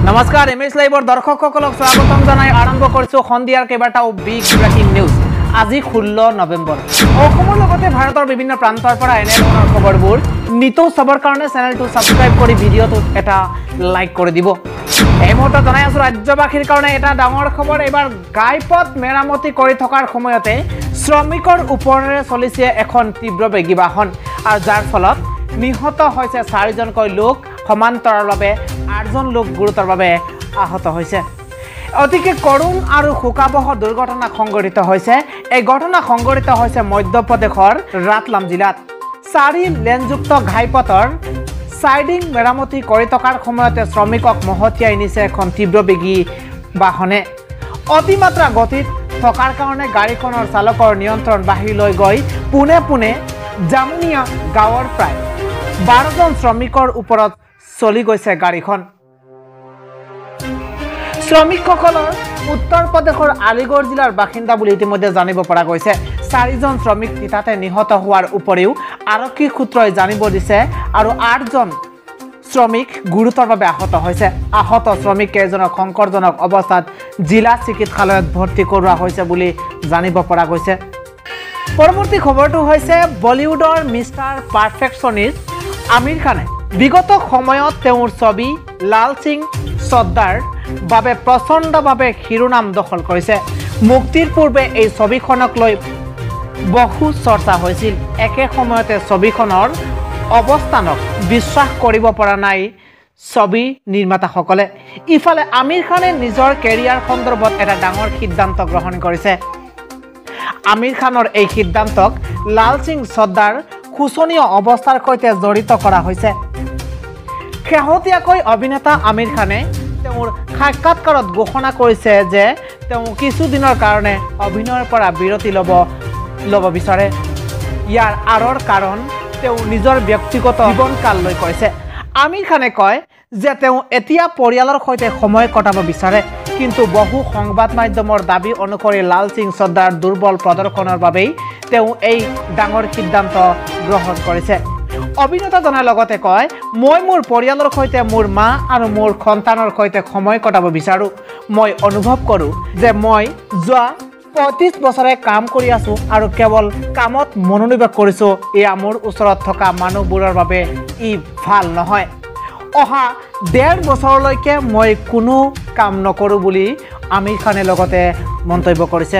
নমস্কাৰ এমএছ লাইভৰ দৰ্শকসকলক স্বাগতম জনাই আৰম্ভ কৰিছো সন্ধিয়াৰ কেইবাটাও বিগ ব্ৰেকিং নিউজ। আজি 16 নৱেম্বৰ। অসমৰ লগতে ভাৰতৰ বিভিন্ন প্ৰান্তৰ পৰা এনে ধৰণৰ খবৰবোৰ নিতৌ চাবৰ কাৰণে চেনেলটো সাবস্ক্ৰাইব কৰি ভিডিঅ'টো এটা লাইক কৰি দিব। এই মুহূৰ্তত জনাই আছো ৰাজ্যবাসীৰ কাৰণে এটা ডাঙৰ খবৰ। এবাৰ গাইপথ মেৰামতি কৰি থকাৰ সময়তে শ্ৰমিকৰ ওপৰেৰে চলিছে এখন তীব্ৰবেগী বাহন আৰু যাৰ ফলত নিহত হৈছে 4জনকৈ লোক, সমান্তৰালভাৱে 8জন লোক গুৰুতৰভাৱে আহত হৈছে। অতিকে করুণ আৰু শোকাবহ দুৰ্ঘটনা সংঘটিত হৈছে। এই ঘটনা সংঘটিত হৈছে মধ্যপ্ৰদেশৰ ৰাতলাম জিলাত। 4 লেনযুক্ত ঘাইপথৰ সাইডিং মেৰামতি কৰি থকাৰ সময়তে শ্ৰমিকক মহতিয়াই নিছে এখন তীব্ৰবেগী বাহনে। অতিমাত্ৰা গতিত থকাৰ কাৰণে গাড়ীখনৰ চালকৰ নিয়ন্ত্ৰণ বাহিৰলৈ গৈ পোনে জামুনিয়া গাঁৱৰ প্ৰায় 12জন শ্ৰমিকৰ ওপৰত চলি গৈছে গাড়ীখন। শ্ৰমিকসকলৰ উত্তৰ প্ৰদেশৰ আলিগড় জিলাৰ বাসিন্দা বুলি ইতিমধ্যে জানিব পৰা গৈছে। 4জন শ্ৰমিক তিতাতে নিহত হোৱাৰ উপৰিও আৰক্ষী সূত্ৰই জানিব দিছে আৰু 8জন শ্ৰমিক গুৰুতৰভাৱে আহত হৈছে। আহত শ্ৰমিক কেইজনক সংকটজনক অৱস্থাত জিলা চিকিৎসালয়ত ভৰ্তি কৰোৱা হৈছে বুলি জানিব পৰা গৈছে। পৰৱৰ্তী খবৰটো হৈছে বলিউডৰ মিষ্টাৰ পাৰফেকশ্যনিষ্ট আমিৰ খানে বিগত সময়ত তেওঁৰ ছবি লাল সিং চদ্দাৰ বাবে প্ৰচণ্ডভাৱে শিৰোনাম দখল কৰিছে। মুক্তিৰ পূৰ্বে এই ছবিখনক লৈ বহু চৰ্চা হৈছিল। একে সময়তে ছবিখনৰ অৱস্থানক বিশ্বাস কৰিব পৰা নাই ছবি নিৰ্মাতাসকলে। ইফালে আমিৰ খানে নিজৰ কেৰিয়াৰ সন্দৰ্ভত এটা ডাঙৰ সিদ্ধান্ত গ্ৰহণ কৰিছে। আমিৰ খানৰ এই সিদ্ধান্তক লাল সিং চদ্দাৰ শোচনীয় অৱস্থাৰ সৈতে জড়িত কৰা হৈছে। শেহতীয়াকৈ অভিনেতা আমিৰ খানে তেওঁৰ সাক্ষাৎকাৰত ঘোষণা কৰিছে যে তেওঁ কিছুদিনৰ কাৰণে অভিনয়ৰ পৰা বিৰতি ল'ব বিচাৰে। ইয়াৰ আঁৰৰ কাৰণ তেওঁ নিজৰ ব্যক্তিগত জীৱনকাললৈ কৈছে। আমিৰ খানে কয় যে তেওঁ এতিয়া পৰিয়ালৰ সৈতে সময় কটাব বিচাৰে, কিন্তু বহু সংবাদ মাধ্যমৰ দাবী অনুসৰি লাল সিং চদ্দাৰ দুৰ্বল প্ৰদৰ্শনৰ বাবেই তেওঁ এই ডাঙৰ সিদ্ধান্ত গ্ৰহণ কৰিছে। অভিনেতাজনে লগতে কয়, মই মোৰ পৰিয়ালৰ সৈতে মোৰ মা আৰু মোৰ সন্তানৰ সৈতে সময় কটাব বিচাৰোঁ। মই অনুভৱ কৰোঁ যে মই যোৱা 35 বছৰে কাম কৰি আছো আৰু কেৱল কামত মনোনিৱেশ কৰিছোঁ। এয়া মোৰ ওচৰত থকা মানুহবোৰৰ বাবে ই ভাল নহয়। অহা 1.5 বছৰলৈকে মই কোনো কাম নকৰোঁ বুলি আমিৰ খানে লগতে মন্তব্য কৰিছে।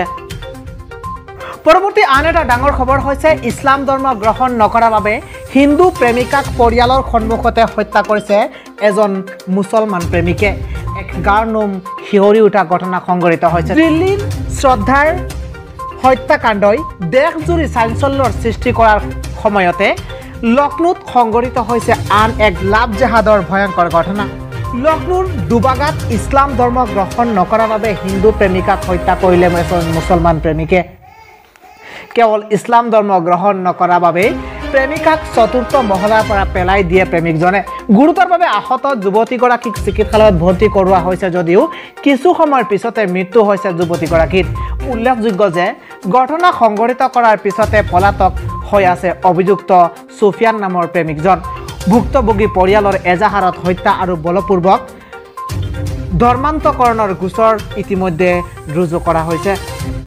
পৰৱৰ্তী আন এটা ডাঙৰ খবৰ হৈছে ইছলাম ধৰ্ম গ্ৰহণ নকৰাৰ বাবে হিন্দু প্ৰেমিকাক পৰিয়ালৰ সন্মুখতে হত্যা কৰিছে এজন মুছলমান প্ৰেমিকে। এক গাৰ নোম শিয়ৰি উঠা ঘটনা সংঘটিত হৈছে। দিল্লীৰ শ্ৰদ্ধাৰ হত্যাকাণ্ডই দেশজুৰি চাঞ্চল্যৰ সৃষ্টি কৰাৰ সময়তে লক্ষ্ণৌত সংঘটিত হৈছে আন এক লাভ জেহাদৰ ভয়ংকৰ ঘটনা। লক্ষ্ণৌৰ দুবাগাত ইছলাম ধৰ্ম গ্ৰহণ নকৰাৰ বাবে হিন্দু প্ৰেমিকাক হত্যা কৰিলে এজন মুছলমান প্ৰেমিকে। কেৱল ইছলাম ধৰ্ম গ্ৰহণ নকৰাৰ বাবে প্ৰেমিকাক 4ৰ্থ মহলাৰ পৰা পেলাই দিয়ে প্ৰেমিকজনে। গুৰুতৰভাৱে আহত যুৱতীগৰাকীক চিকিৎসালয়ত ভৰ্তি কৰোৱা হৈছে যদিও কিছু সময়ৰ পিছতে মৃত্যু হৈছে যুৱতীগৰাকীৰ। উল্লেখযোগ্য যে ঘটনা সংঘটিত কৰাৰ পিছতে পলাতক হৈ আছে অভিযুক্ত সুফিয়ান নামৰ প্ৰেমিকজন। ভুক্তভোগী পৰিয়ালৰ এজাহাৰত হত্যা আৰু বলপূৰ্বক ধৰ্মান্তকৰণৰ গোচৰ ইতিমধ্যে ৰুজু কৰা হৈছে।